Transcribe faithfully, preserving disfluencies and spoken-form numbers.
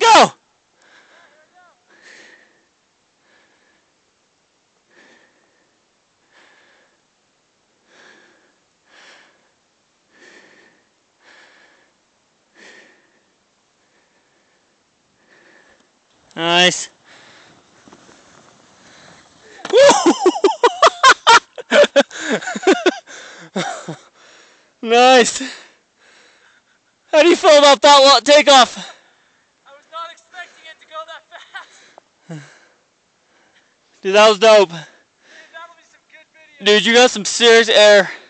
go! Nice. Nice. How do you feel about that takeoff? I was not expecting it to go that fast. Dude, that was dope. Dude, that'll be some good video. Dude, you got some serious air.